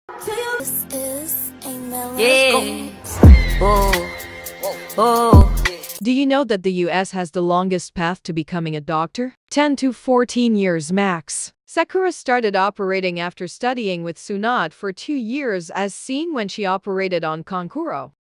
This is a Yeah. melody. Oh. Oh. Do you know that the US has the longest path to becoming a doctor? 10 to 14 years max. Sakura started operating after studying with Tsunade for 2 years, as seen when she operated on Kankuro.